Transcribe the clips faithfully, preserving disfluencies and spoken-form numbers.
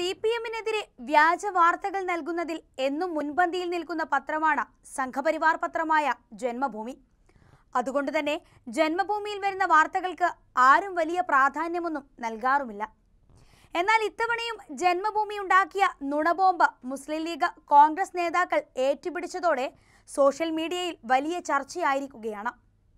C P എമ്മിനെതിരെ വ്യാജ വാർത്തകൾ നൽകുന്നതിൽ എന്നും മുൻപന്തിയിൽ നിൽക്കുന്ന പത്രമാണ് സംഘപരിവാർ പത്രമായ ജന്മഭൂമി. അതുകൊണ്ട് തന്നെ ജന്മഭൂമിയിൽ വരുന്ന വാർത്തകൾക്ക് ആരും വലിയ പ്രാധാന്യമൊന്നും നൽകാറുമില്ല. എന്നാൽ ഇത്തവണയും ജന്മഭൂമി ഉണ്ടാക്കിയ നുണബോംബ് മുസ്ലിം ലീഗ് കോൺഗ്രസ് നേതാക്കൾ ഏറ്റുപിടിച്ചതോടെ സോഷ്യൽ മീഡിയയിൽ വലിയ ചർച്ചയായിരിക്കുകയാണ്.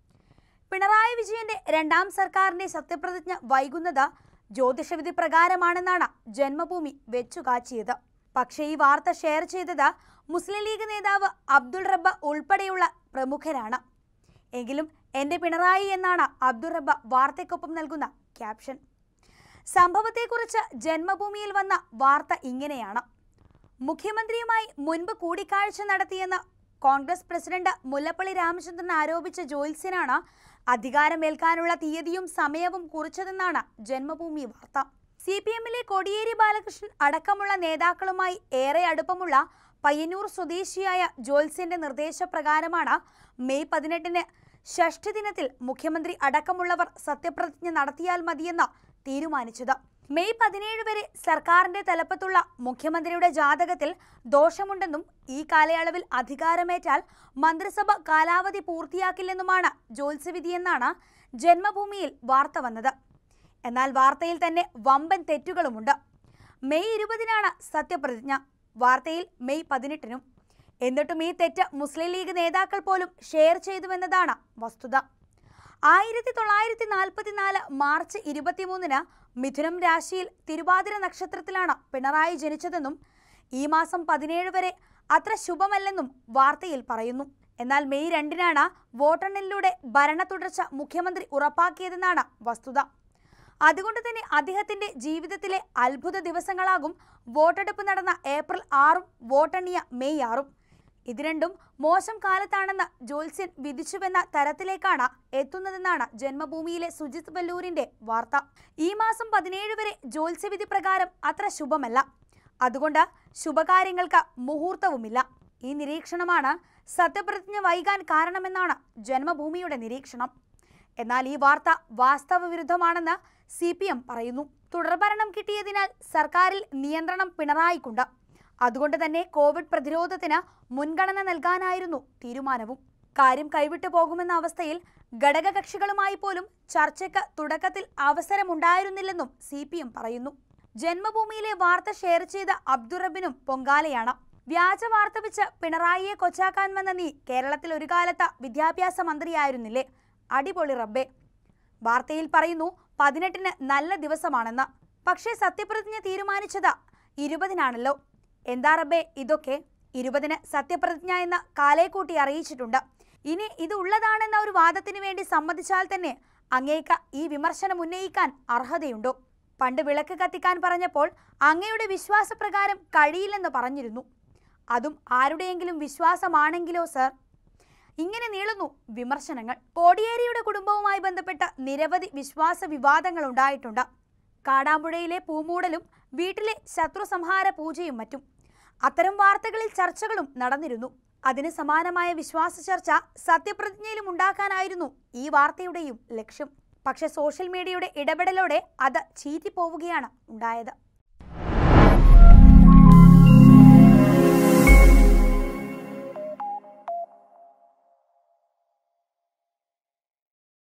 പിണറായി വിജയന്റെ രണ്ടാം സർക്കാരിന്റെ സത്യപ്രതിജ്ഞ വൈകുന്നത് ജ്യോതിഷവിധി പ്രകാരമാണെന്നാണ് ജന്മഭൂമി വെച്ചുകാച്ചിയത്. പക്ഷേ ഈ വാർത്ത ഷെയർ ചെയ്തത് മുസ്ലിം ലീഗ് നേതാവ് അബ്ദുൾ റബ്ബ ഉൾപ്പെടെയുള്ള പ്രമുഖരാണ്. എങ്കിലും എൻ്റെ പിണറായി എന്നാണ് അബ്ദുൾ റബ്ബ വാർത്തയ്ക്കൊപ്പം നൽകുന്ന ക്യാപ്ഷൻ. സംഭവത്തെക്കുറിച്ച് ജന്മഭൂമിയിൽ വന്ന വാർത്ത ഇങ്ങനെയാണ്: മുഖ്യമന്ത്രിയുമായി മുൻപ് കൂടിക്കാഴ്ച നടത്തിയെന്ന് കോൺഗ്രസ് പ്രസിഡന്റ് മുല്ലപ്പള്ളി രാമചന്ദ്രൻ ആരോപിച്ച ജ്യോത്സ്യനാണ് അധികാരമേൽക്കാനുള്ള തീയതിയും സമയവും കുറിച്ചതെന്നാണ് ജന്മഭൂമി വാർത്ത. സി പി എമ്മിലെ കോടിയേരി ബാലകൃഷ്ണൻ അടക്കമുള്ള നേതാക്കളുമായി ഏറെ അടുപ്പമുള്ള പയ്യന്നൂർ സ്വദേശിയായ ജ്യോത്സ്യന്റെ നിർദ്ദേശപ്രകാരമാണ് മെയ് പതിനെട്ടിന് ഷഷ്ഠി ദിനത്തിൽ മുഖ്യമന്ത്രി അടക്കമുള്ളവർ സത്യപ്രതിജ്ഞ നടത്തിയാൽ മതിയെന്ന് തീരുമാനിച്ചത്. മെയ് പതിനേഴ് വരെ സർക്കാരിന്റെ തലപ്പത്തുള്ള മുഖ്യമന്ത്രിയുടെ ജാതകത്തിൽ ദോഷമുണ്ടെന്നും ഈ കാലയളവിൽ അധികാരമേറ്റാൽ മന്ത്രിസഭ കാലാവധി പൂർത്തിയാക്കില്ലെന്നുമാണ് ജ്യോത്സ്യവിധിയെന്നാണ് ജന്മഭൂമിയിൽ വാർത്ത വന്നത്. എന്നാൽ വാർത്തയിൽ തന്നെ വമ്പൻ തെറ്റുകളുമുണ്ട്. മെയ് ഇരുപതിനാണ് സത്യപ്രതിജ്ഞ, വാർത്തയിൽ മെയ് പതിനെട്ടിനും. എന്നിട്ടും ഈ തെറ്റ് മുസ്ലിം ലീഗ് നേതാക്കൾ പോലും ഷെയർ ചെയ്തുവെന്നതാണ് വസ്തുത. ആയിരത്തി തൊള്ളായിരത്തി നാൽപ്പത്തിനാല് മാർച്ച് ഇരുപത്തിമൂന്നിന് മിഥുനം രാശിയിൽ തിരുവാതിര നക്ഷത്രത്തിലാണ് പിണറായി ജനിച്ചതെന്നും ഈ മാസം പതിനേഴ് വരെ അത്ര ശുഭമല്ലെന്നും വാർത്തയിൽ പറയുന്നു. എന്നാൽ മെയ് രണ്ടിനാണ് വോട്ടെണ്ണലിലൂടെ ഭരണ തുടർച്ച മുഖ്യമന്ത്രി ഉറപ്പാക്കിയതെന്നാണ് വസ്തുത. അതുകൊണ്ട് തന്നെ അദ്ദേഹത്തിന്റെ ജീവിതത്തിലെ അത്ഭുത ദിവസങ്ങളാകും വോട്ടെടുപ്പ് നടന്ന ഏപ്രിൽ ആറും വോട്ടെണ്ണിയ മെയ് ആറും. ഇത് രണ്ടും മോശം കാലത്താണെന്ന് ജ്യോത്സ്യൻ വിധിച്ചുവെന്ന തരത്തിലേക്കാണ് എത്തുന്നതെന്നാണ് ജന്മഭൂമിയിലെ സുജിത് വല്ലൂരിന്റെ വാർത്ത. ഈ മാസം പതിനേഴ് വരെ ജ്യോത്സ്യവിധി പ്രകാരം അത്ര ശുഭമല്ല, അതുകൊണ്ട് ശുഭകാര്യങ്ങൾക്ക് മുഹൂർത്തവുമില്ല. ഈ നിരീക്ഷണമാണ് സത്യപ്രതിജ്ഞ വൈകാൻ കാരണമെന്നാണ് ജന്മഭൂമിയുടെ നിരീക്ഷണം. എന്നാൽ ഈ വാർത്ത വാസ്തവ വിരുദ്ധമാണെന്ന് സി പി എം പറയുന്നു. തുടർഭരണം കിട്ടിയതിനാൽ സർക്കാരിൽ നിയന്ത്രണം പിണറായിക്കുണ്ട്. അതുകൊണ്ട് തന്നെ കോവിഡ് പ്രതിരോധത്തിന് മുൻഗണന നൽകാനായിരുന്നു തീരുമാനവും. കാര്യം കൈവിട്ടു പോകുമെന്ന അവസ്ഥയിൽ ഘടകകക്ഷികളുമായി പോലും ചർച്ചയ്ക്ക് തുടക്കത്തിൽ അവസരമുണ്ടായിരുന്നില്ലെന്നും സി പി എം പറയുന്നു. ജന്മഭൂമിയിലെ വാർത്ത ഷെയർ ചെയ്ത അബ്ദുൾ റബ്ബിനും പൊങ്കാലയാണ്. വ്യാജ വാർത്ത വെച്ച് പിണറായിയെ കൊച്ചാക്കാൻ വന്ന നീ കേരളത്തിൽ ഒരു കാലത്ത് വിദ്യാഭ്യാസ മന്ത്രിയായിരുന്നില്ലേ? അടിപൊളി റബ്ബേ. വാർത്തയിൽ പറയുന്നു പതിനെട്ടിന് നല്ല ദിവസമാണെന്ന്. പക്ഷേ സത്യപ്രതിജ്ഞ തീരുമാനിച്ചത് ഇരുപതിനാണല്ലോ. എന്താ റബ്ബേ ഇതൊക്കെ? ഇരുപതിന് സത്യപ്രതിജ്ഞ എന്ന കാലേക്കൂട്ടി അറിയിച്ചിട്ടുണ്ട്. ഇനി ഇത് ഉള്ളതാണെന്ന ഒരു വാദത്തിന് വേണ്ടി സമ്മതിച്ചാൽ തന്നെ അങ്ങേക്ക് ഈ വിമർശനം ഉന്നയിക്കാൻ അർഹതയുണ്ടോ? പണ്ട് വിളക്ക് കത്തിക്കാൻ പറഞ്ഞപ്പോൾ അങ്ങയുടെ വിശ്വാസപ്രകാരം കഴിയില്ലെന്ന് പറഞ്ഞിരുന്നു. അതും ആരുടെയെങ്കിലും വിശ്വാസമാണെങ്കിലോ സർ? ഇങ്ങനെ നീളുന്നു വിമർശനങ്ങൾ. കോടിയേരിയുടെ കുടുംബവുമായി ബന്ധപ്പെട്ട നിരവധി വിശ്വാസ വിവാദങ്ങൾ ഉണ്ടായിട്ടുണ്ട്. കാടാമ്പുഴയിലെ പൂമൂടലും വീട്ടിലെ ശത്രു സംഹാര പൂജയും മറ്റും. അത്തരം വാർത്തകളിൽ ചർച്ചകളും നടന്നിരുന്നു. അതിന് സമാനമായ വിശ്വാസ ചർച്ച സത്യപ്രതിജ്ഞയിലും ഉണ്ടാക്കാനായിരുന്നു ഈ വാർത്തയുടെയും ലക്ഷ്യം. പക്ഷേ സോഷ്യൽ മീഡിയയുടെ ഇടപെടലോടെ അത് ചീറ്റിപ്പോവുകയാണ് ഉണ്ടായത്.